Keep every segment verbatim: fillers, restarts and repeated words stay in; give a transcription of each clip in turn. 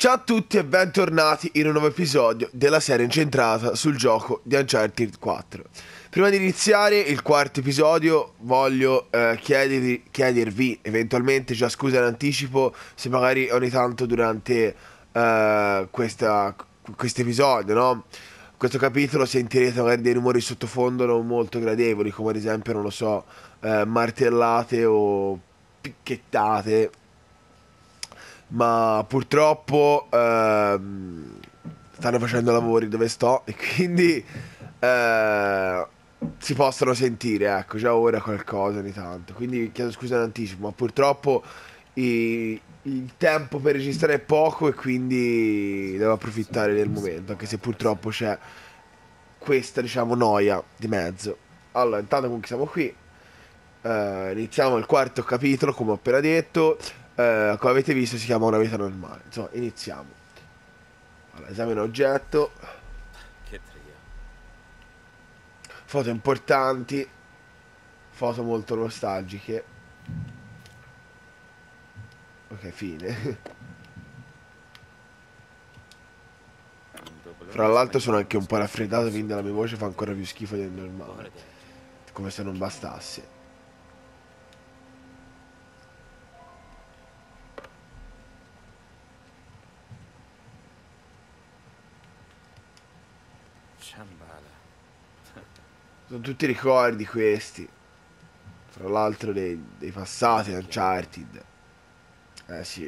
Ciao a tutti e bentornati in un nuovo episodio della serie incentrata sul gioco di Uncharted quattro. Prima di iniziare il quarto episodio voglio eh, chiedervi, chiedervi eventualmente già scusa in anticipo se magari ogni tanto durante eh, questa, questo episodio, no? Questo capitolo sentirete magari dei rumori sottofondo non molto gradevoli, come ad esempio, non lo so, eh, martellate o picchettate, ma purtroppo ehm, stanno facendo lavori dove sto e quindi eh, si possono sentire, ecco, già ora qualcosa ogni tanto. Quindi chiedo scusa in anticipo, ma purtroppo i- il tempo per registrare è poco e quindi devo approfittare del momento, anche se purtroppo c'è questa, diciamo, noia di mezzo. Allora, intanto comunque siamo qui. Eh, iniziamo il quarto capitolo, come ho appena detto. Eh, come avete visto si chiama Una vita normale. Insomma, iniziamo. Allora, esame in oggetto. Che trio. Foto importanti. Foto molto nostalgiche. Ok, fine. Un Fra doblone l'altro sono spagnolo anche un po' nascosto in raffreddato, quel quindi la mia voce fa sottomarino. ancora più schifo del normale. Povere Denice. Come se non bastasse. Ciambala. Sono tutti ricordi questi. Fra l'altro dei, dei passati Vecchia Eden. Uncharted. Eh sì.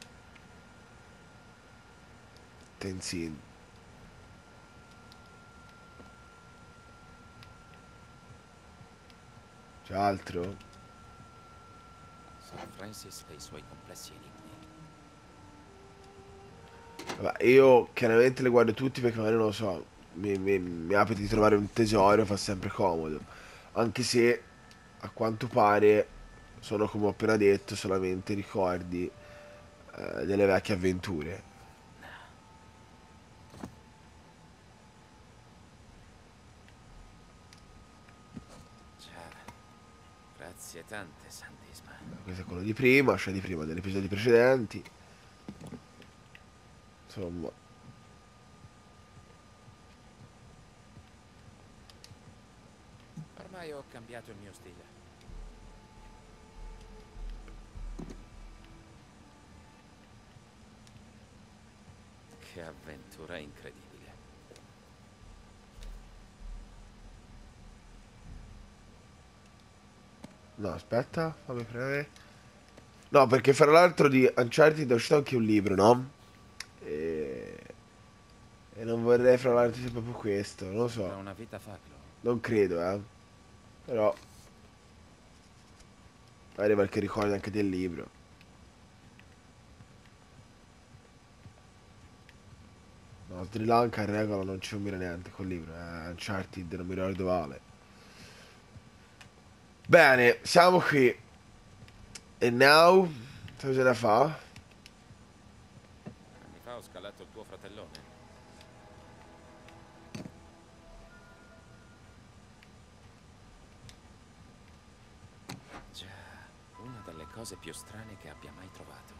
Tenzin. C'è altro? Sir Francis e i suoi complessi enigmi. Vabbè, io chiaramente le guardo tutti perché magari non lo so. Mi, mi, mi apre di trovare un tesoro, fa sempre comodo. Anche se a quanto pare sono, come ho appena detto, solamente ricordi eh, delle vecchie avventure. Già. Grazie tante, Sant'Isma. Questo è quello di prima, cioè di prima, degli episodi precedenti. Insomma, Ormai ho cambiato il mio stile. Che avventura incredibile. no, aspetta, fammi prendere. No, perché fra l'altro di Uncharted è uscito anche un libro, no? E, e non vorrei fra l'altro sia proprio questo, non lo Sembra so. una vita fa, Chloe. Non credo, eh. Però magari qualche ricordo anche del libro. No, Sri Lanka in regola non ci combina niente col libro, eh. Uncharted non mi ricordo male. Bene, siamo qui. E now? Cosa da fa? Anni fa ho scalato il tuo fratellone. Già, una delle cose più strane che abbia mai trovato.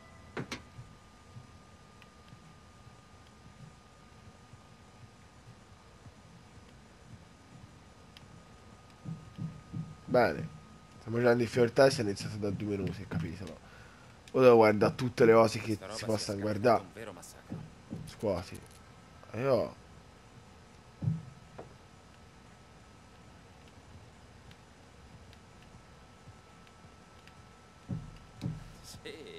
Bene. Stiamo giocando in Fiortessa, è iniziato da due minuti, capito? Ora devo guardare tutte le cose che Questa si roba si è possano scatinato guardare. un vero massacro. Scuoti. E io... Sì.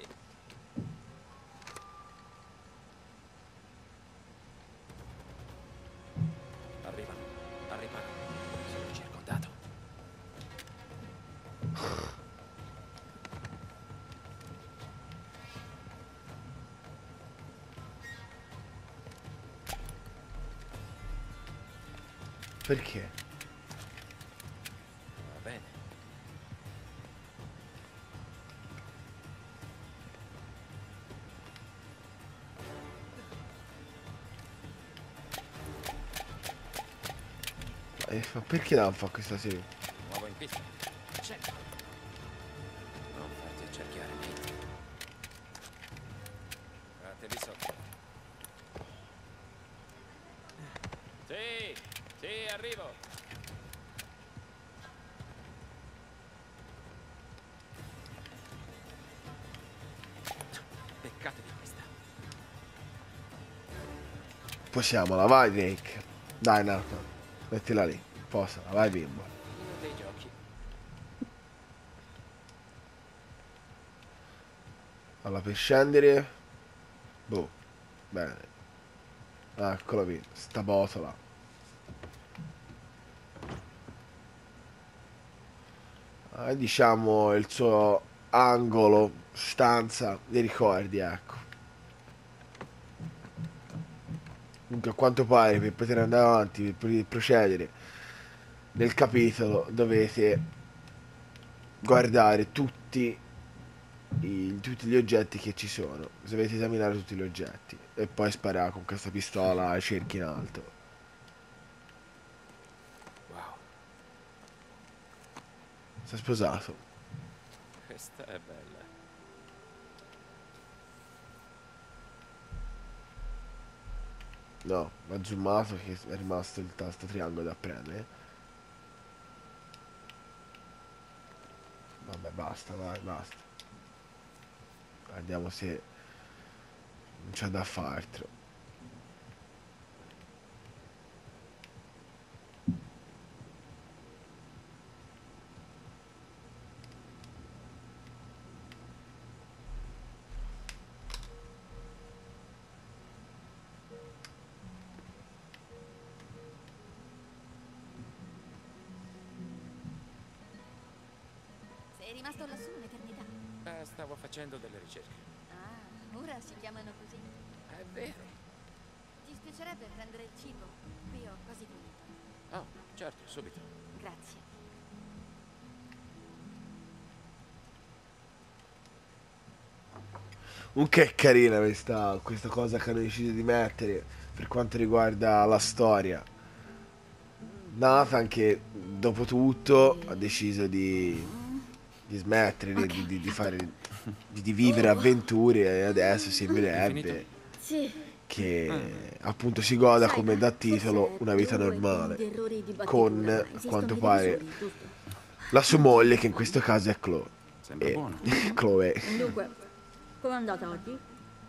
Arrivano, arrivano. Sono circondato. Perché? Va bene. Eh, ma perché non fa questa serie? Nuovo in pista. Check. Non farti accerchiare, Nate. Frate di sotto. Sì, arrivo. Peccato di questa. Possiamola, vai Drake. Dai Nathan, mettila lì. Posala, vai bimbo. Io dei giochi. Allora, per scendere. Boh. Bene. Ah, eccola qui, sta botola. Ah, diciamo il suo angolo, stanza dei ricordi, ecco. Comunque a quanto pare per poter andare avanti, per poter procedere nel capitolo dovete guardare tutti, i- tutti gli oggetti che ci sono. Dovete esaminare tutti gli oggetti e poi sparare con questa pistola a cerchi in alto. Wow, Si è sposato. questa è bella. No, ha zoomato che è rimasto il tasto triangolo da premere. Vabbè, basta, vai, basta. Guardiamo se non c'è da fare altro. Sei rimasto lassù un'eternità. Eh, stavo facendo delle ricerche. Ah, ora si chiamano così. È vero. Ti spiacerebbe prendere il cibo? Qui ho quasi finito. Oh, certo, subito. Grazie. Un che carina questa, questa cosa che hanno deciso di mettere per quanto riguarda la storia. Nathan che dopo tutto ha deciso di, di smettere di, Ok. di- di fare di, di vivere avventure e adesso sembrerebbe Finito? Sì. che appunto si goda, Sai, come da forse titolo, una vita tu e normale quegli errori di con, battitura, ma a esistono quanto i pare, revisori, giusto? la sua moglie, che in questo caso è Chloe. Sembra E buono. Chloe. Dunque, com'è andata oggi?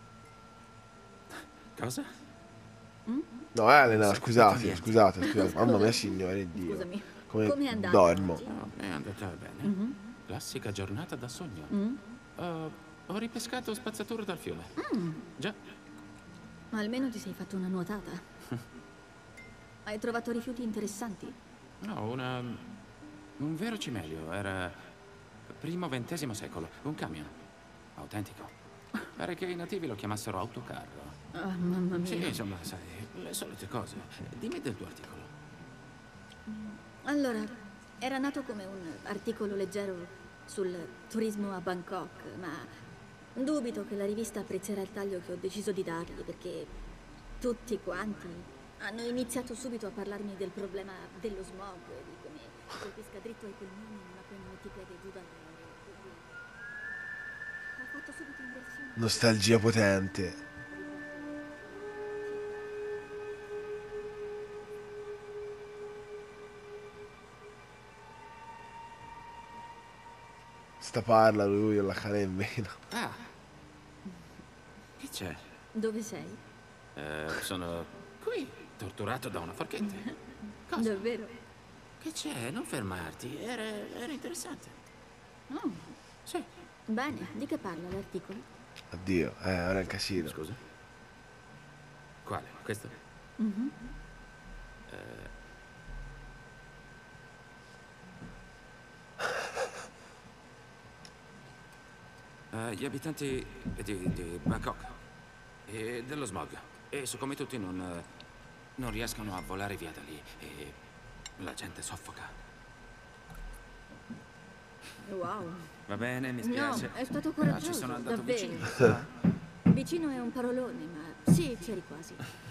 Cosa? No, Elena, Non ho scusate, capito niente. scusate, scusate. Mamma mia, Scusa. signore Dio. Scusami. Come Com'è andata dormo. oggi? Oh, è andata bene. Classica giornata da sogno. Ho, ho ripescato spazzatura dal fiume. Già. Ma almeno ti sei fatto una nuotata. Hai trovato rifiuti interessanti? No, una... un vero cimelio. Era primo ventesimo secolo. Un camion. Autentico. Pare che i nativi lo chiamassero autocarro. Ah, mamma mia. Sì, insomma, sai, le solite cose. Dimmi del tuo articolo. Allora, era nato come un articolo leggero sul turismo a Bangkok, ma dubito che la rivista apprezzerà il taglio che ho deciso di dargli, perché tutti quanti hanno iniziato subito a parlarmi del problema dello smog e di come ti colpisca dritto ai polmoni non appena metti piede giù dall'aereo. Quindi ho fatto subito inversione. Nostalgia potente. Sta parla lui la cane in meno. Ah! Che c'è? Dove sei? Eh, sono qui, torturato da una forchetta. Cosa? Davvero? Che c'è? Non fermarti. Era, era interessante. Oh, Sì. bene, di che parla l'articolo? Addio, eh, ora è un casino. Scusa? Quale? Questo? Mhm. Eh, gli abitanti di, di Bangkok e dello smog e su come tutti non, eh, non riescono a volare via da lì e la gente soffoca. Wow. Va bene, mi No, spiace. è stato Però coraggioso, ci sono andato davvero. vicino. sa? Vicino è un parolone, ma sì, c'eri quasi.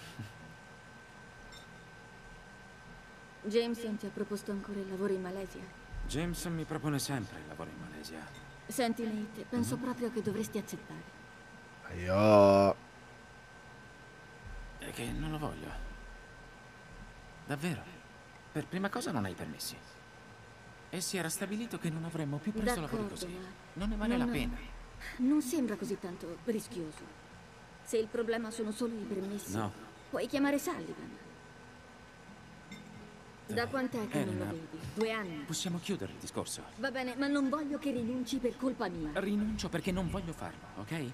Jameson ti ha proposto ancora il lavoro in Malesia? Jameson mi propone sempre il lavoro in Malesia. Senti, Nate, penso proprio che dovresti accettare. Io... È che non lo voglio. Davvero. per prima cosa non hai permessi. E si era stabilito che non avremmo più presto lavori D'accordo, così. ma Non ne vale non- la pena. Non sembra così tanto rischioso. Se il problema sono solo i permessi, No. puoi chiamare Sullivan. Da quant'è che non lo Elena. vedi? Due anni. Possiamo chiudere il discorso. Va bene, ma non voglio che rinunci per colpa mia. Rinuncio perché non voglio farlo, ok?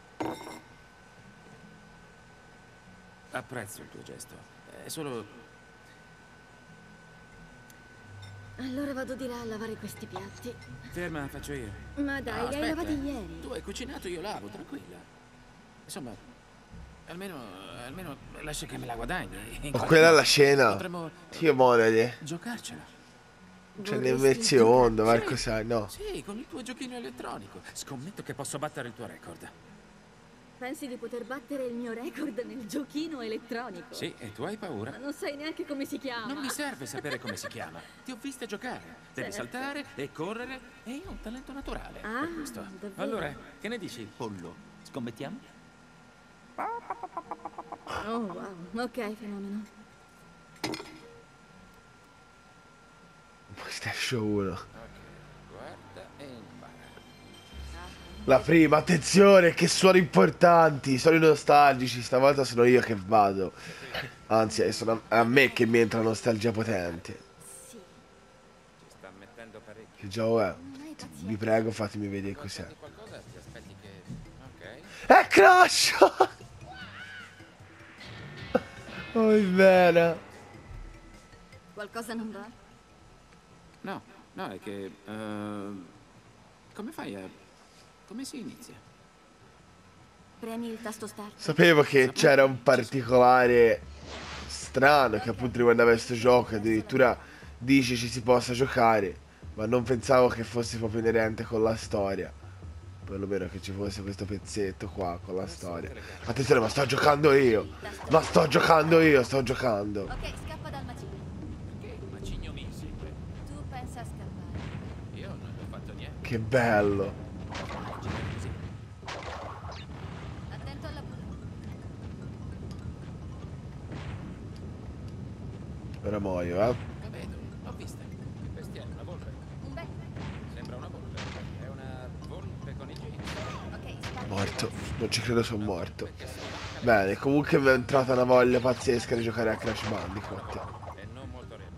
Apprezzo il tuo gesto. È solo... Allora vado di là a lavare questi piatti. Ferma, faccio io. Ma dai, No, li hai aspetta. lavati ieri. Tu hai cucinato, io lavo, tranquilla. Insomma, almeno, almeno lascia che me la guadagni. In Ma qualche quella è modo. la scena. Potremmo Dio monade. giocarcela. C'è Vorresti l'immersione, giocare? Marco sai, no. Sì, con il tuo giochino elettronico. Scommetto che posso battere il tuo record. Pensi di poter battere il mio record nel giochino elettronico? Sì, e tu hai paura? Ma non sai neanche come si chiama. Non mi serve sapere come si chiama. Ti ho viste giocare. Devi Certo. saltare e correre e io ho un talento naturale Ah, per questo. davvero? Allora, che ne dici, pollo? Scommettiamo? Oh, wow. Ok, fenomeno. PlayStation uno. Guarda e impara. La prima, attenzione, che suoni importanti, suoni nostalgici, stavolta sono io che vado. Anzi, è sono a me che mi entra nostalgia potente. Sì. Ci sta mettendo parecchio. Che gioco è? Non hai pazienza. Vi prego, fatemi vedere cos'è. Di qualcosa ti aspetti che... Ok. È Crash! Oh, è bene. Qualcosa non va? No, no, è che... eh, come fai a... come si inizia? Premi il tasto start. Sapevo che c'era un particolare strano che appunto riguardava questo gioco, addirittura dice ci si possa giocare, ma non pensavo che fosse proprio inerente con la storia. Perlomeno che ci fosse questo pezzetto qua con la storia. Attenzione, ma sto giocando io! Ma sto giocando io, sto giocando! Ok, scappa dal macigno. Perché il macigno mi insegue? Tu pensa a scappare. Io non ho fatto niente. Che bello! Così. Attento alla bulla. Ora muoio, eh? La vedo, l'ho vista. Che bestia è? Una volpe? Un becco. Sembra una volpe. È una volpe con i jeans. Ok, spara. Morto. Non ci credo, sono morto. Bene, comunque mi è entrata una voglia pazzesca di giocare a Crash Bandicoot. E non molto reale.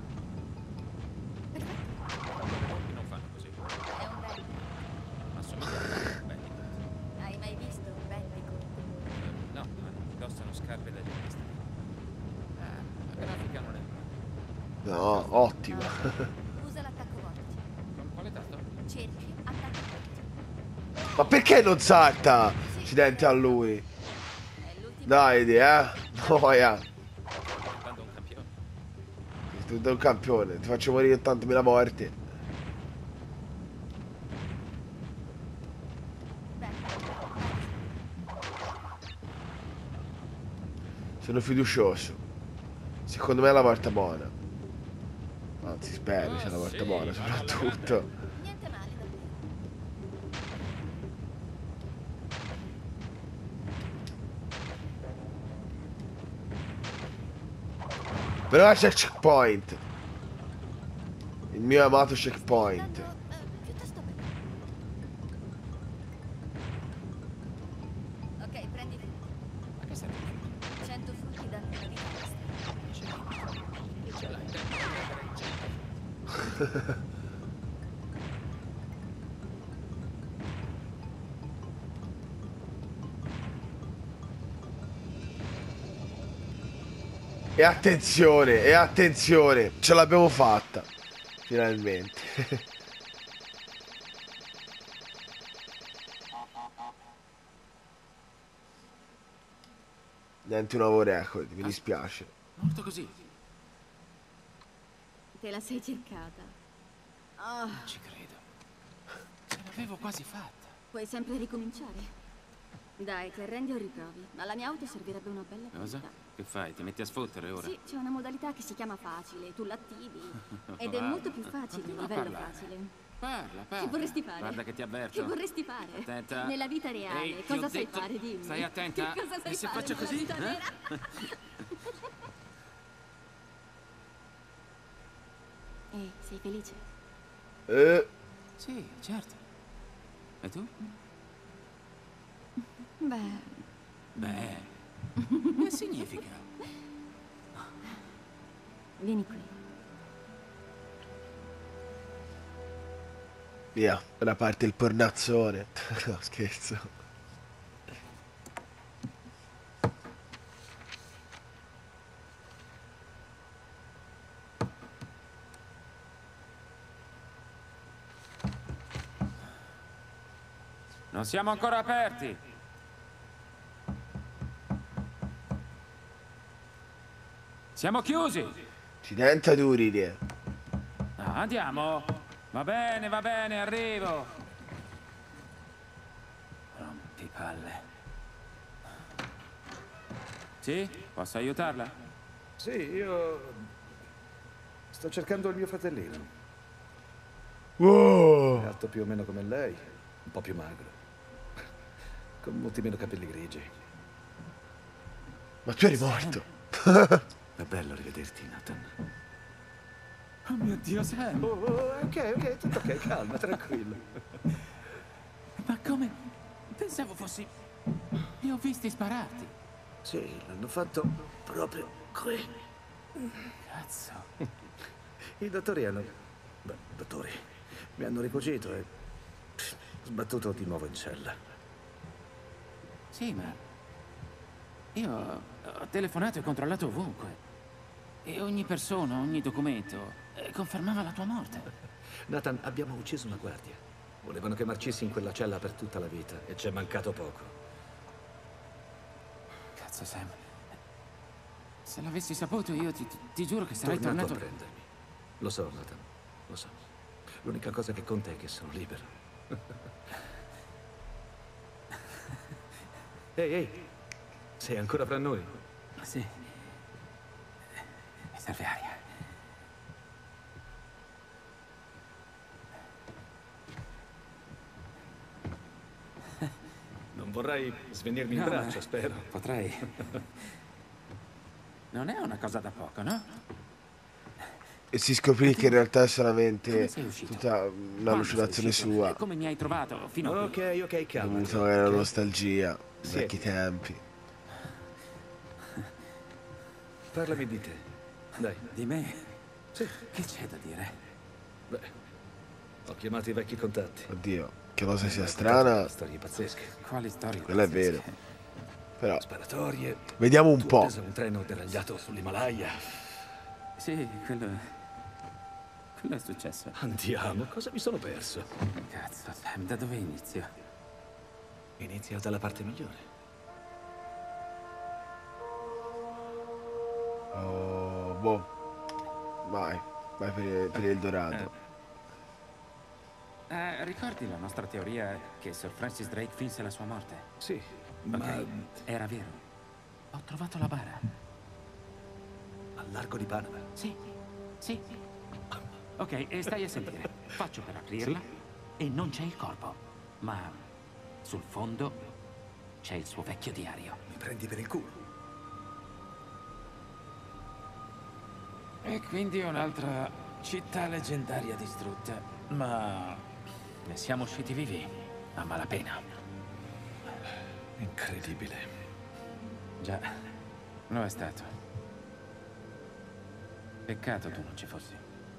Le volpi non fanno così. È un becco. Ma somigliano a Bandicoot. Hai mai visto un Bandicoot? Eh, No, ma indossano scarpe da ginnasta. Ah, la grafica non è male. No, ottima. Usa l'attacco vortice. Con quale tasto? Cerchi, attacco vortice. Ma perché non salta? Accidenti a lui. È l'ultimo. Dai, di, eh? Noia. Diventando un campione. Tu sei un campione, ti faccio morire ottantamila morti. Sono fiducioso. Secondo me è la volta buona. Anzi, spero sia la volta buona, soprattutto. Niente male davvero. Però c'è il checkpoint. Il mio amato checkpoint. Tanto, eh, piuttosto bello. Ok, prendi frutti. Ma che serve? cento frutti danno una vita extra. Che ce l'hai? Tempo di prendere il centro. E attenzione, e attenzione, ce l'abbiamo fatta. Finalmente. Niente un nuovo record, mi dispiace. Morto così. Te la sei cercata. Oh, Non ci credo. Ce l'avevo quasi fatta. puoi sempre ricominciare. Dai, ti arrendi o riprovi. Alla mia auto servirebbe una bella Cosa? attività. Che fai? Ti metti a sfottere ora? Sì, c'è una modalità che si chiama facile, tu l'attivi. Ed è Parla. molto più facile a Continua a livello parlare. facile. Parla, parla. Che vorresti fare? Guarda che ti avverto. Che vorresti fare? Attenta. Nella vita reale, Ehi, ti cosa ho sai detto- fare? Dimmi. Stai attenta. Cosa sai E se fare faccio nella così? vita eh? vera? E sei felice? Eh, Sì, certo. E tu? Beh, Beh, che significa? vieni qui. via, ora parte il pornazzone. No, scherzo. Non siamo ancora aperti. Siamo chiusi. Accidenti Duride. No, andiamo. Va bene, va bene, arrivo. Rompipalle. Sì? Posso aiutarla? Sì, io sto cercando il mio fratellino. È Wow. alto più o meno come lei, un po' più magro, con molti meno capelli grigi. Ma tu eri morto. È bello rivederti, Nathan. Oh mio Dio, Sam. Oh, oh, ok, ok, tutto ok, calma, tranquillo. Ma come? Pensavo fossi... Li ho visti spararti. Sì, l'hanno fatto proprio qui. Cazzo. I dottori hanno... Beh, dottori, mi hanno ricucito e... pff, sbattuto di nuovo in cella. Sì, ma... Io ho telefonato e controllato ovunque. E ogni persona, ogni documento eh, confermava la tua morte. Nathan, abbiamo ucciso una guardia. Volevano che marcissi in quella cella per tutta la vita e ci è mancato poco. Cazzo, Sam. Se l'avessi saputo io ti, ti- ti giuro che sarei Tornato tornato... a prendermi. Lo so, Nathan, lo so. L'unica cosa che conta è che sono libero. Ehi, ehi, sei ancora fra noi? Sì. Mi serve aria. Non vorrai svenirmi in No, braccio, ma- spero. Potrei. Non è una cosa da poco, no? E si scoprì che in realtà è Come solamente sei uscito? tutta una Quando allucinazione sei uscito? sua. E come mi hai trovato fino a qui? Ok, ok, calma. Dovuta magari alla nostalgia. Ai Sì. vecchi tempi. Parlami di te. Dai. Di me? Sì. Che c'è da dire? Beh, ho chiamato i vecchi contatti. Oddio, che cosa sia Mi hai strana. raccontato Storie pazzesche. Quali storie? Quello è pazzesche? vero. Però, Sparatorie. vediamo un Tu po'. preso un treno deragliato sull'Himalaya. Sì, quello... Quello è successo. Andiamo, cosa mi sono perso? Cazzo, Sam, da dove inizio? Inizia dalla parte migliore. Oh, boh. Vai, vai per, per il Dorado. Eh, ricordi la nostra teoria che Sir Francis Drake finse la sua morte? Sì, Ok, ma era vero. Ho trovato la bara. al largo di Panama. Sì, sì. Ok, e stai a sentire. Faccio per aprirla e non c'è il corpo. Ma sul fondo c'è il suo vecchio diario. Mi prendi per il culo. E quindi un'altra città leggendaria distrutta. Ma ne siamo usciti vivi, a malapena. Incredibile. Già, lo è stato. Peccato tu non ci fossi.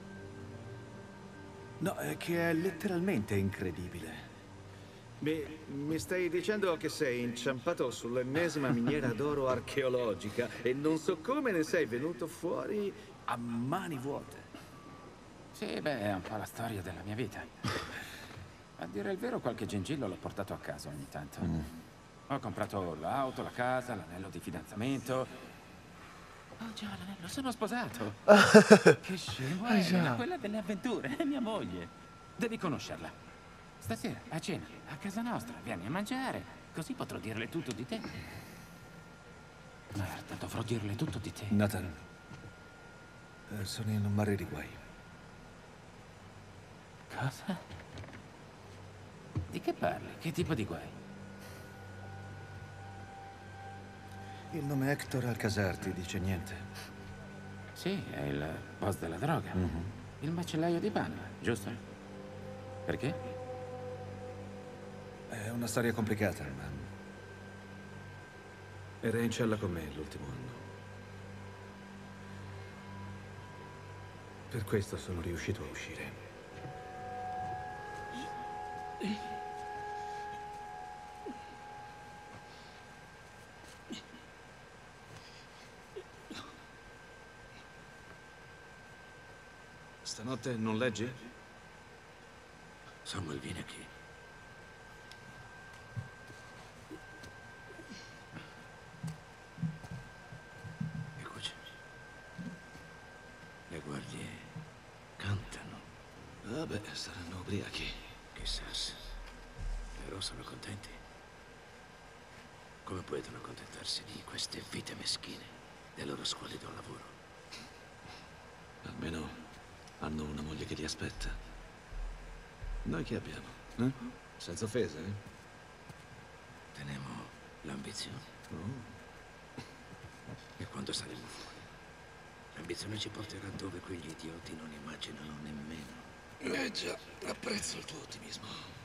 No, è che è letteralmente incredibile. Mi, mi stai dicendo che sei inciampato sull'ennesima miniera d'oro archeologica e non so come ne sei venuto fuori a mani vuote. Sì, beh, è un po' la storia della mia vita. A dire il vero, qualche gengillo l'ho portato a casa ogni tanto. Ho comprato l'auto, la casa, l'anello di fidanzamento. Oh già, l'anello, sono sposato. Che scemo, Ah, è già. quella delle avventure, è mia moglie. Devi conoscerla. Stasera, a cena, a casa nostra, vieni a mangiare. Così potrò dirle tutto di te. Merda, dovrò dirle tutto di te. Nathan, eh, sono in un mare di guai. Cosa? Di che parli? Che tipo di guai? Il nome Hector Alcazar ti dice niente. Sì, è il boss della droga. Il macellaio di Banner, giusto? Perché? È una storia complicata, ma... Era in cella con me l'ultimo anno. Per questo sono riuscito a uscire. Stanotte non leggi? Samuel, vieni qui. Eccoci. Le guardie cantano. Vabbè, saranno ubriachi. Chissà. Però sono contenti. Come possono accontentarsi di queste vite meschine, del loro squallido lavoro? Almeno hanno una moglie che li aspetta. Noi che abbiamo? Eh? Senza offese, eh? Teniamo l'ambizione. Oh. E quando saremo fuori, l'ambizione ci porterà dove quegli idioti non immaginano nemmeno. Eh già, apprezzo il tuo ottimismo.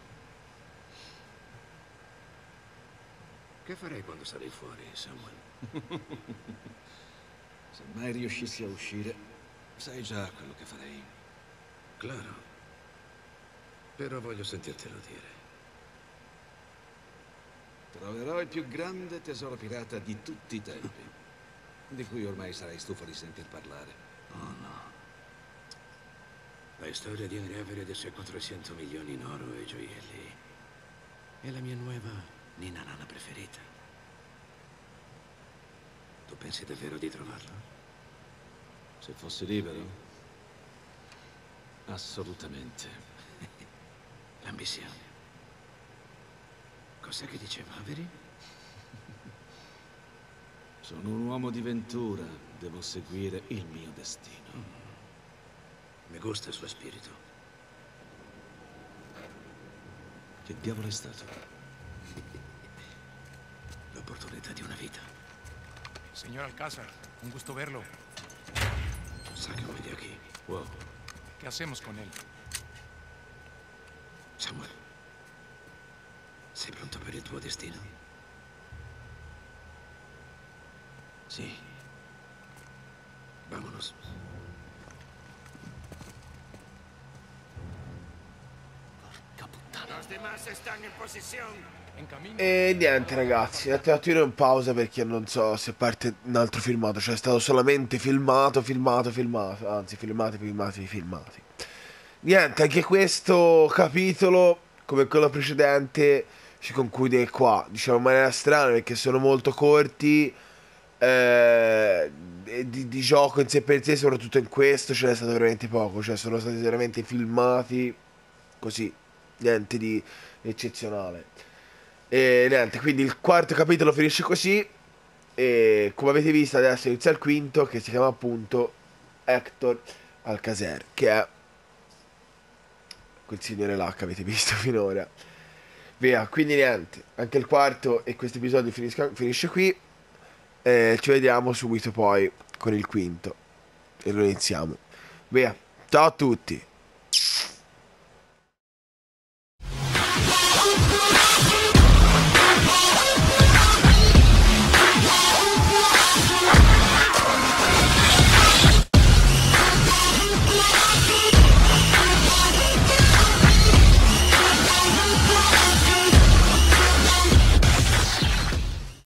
Che farei quando sarei fuori, Samuel? Se mai riuscissi a uscire, sai già quello che farei. Claro. Però voglio sentirtelo dire. Troverò il più grande tesoro pirata di tutti i tempi, di cui ormai sarai stufo di sentir parlare. Oh no. La storia di Henry Everett e dei suoi quattrocento milioni in oro e gioielli è la mia nuova Nina Nana preferita. Tu pensi davvero di trovarlo? Se fossi libero? Assolutamente. L'ambizione. Cos'è che diceva Avery? Sono un uomo di ventura, devo seguire il mio destino. Mi gusta il suo spirito. Che diavolo è stato? L'opportunità di una vita. Señor Alcázar, un gusto verlo. Sácame de aquí. Wow. ¿Qué hacemos con él? Samuel, sei pronto per il tuo destino? Sì. Vámonos. Porca puttana. Los demás están en posición. En camino. E niente ragazzi, un attimo in pausa perché non so se parte un altro filmato, cioè è stato solamente filmato, filmato, filmato, anzi filmati, filmati, filmati. Niente, anche questo capitolo, come quello precedente, si conclude qua, diciamo in maniera strana perché sono molto corti, eh, e di, di gioco in sé per sé, soprattutto in questo, ce n'è stato veramente poco, cioè sono stati veramente filmati così, niente di eccezionale. E niente, quindi il quarto capitolo finisce così, e come avete visto adesso inizia il quinto, che si chiama appunto Hector Alcácer, che è quel signore là che avete visto finora. Via, quindi niente, anche il quarto e questo episodio finisca, finisce qui, e ci vediamo subito poi con il quinto e lo iniziamo. Via, ciao a tutti.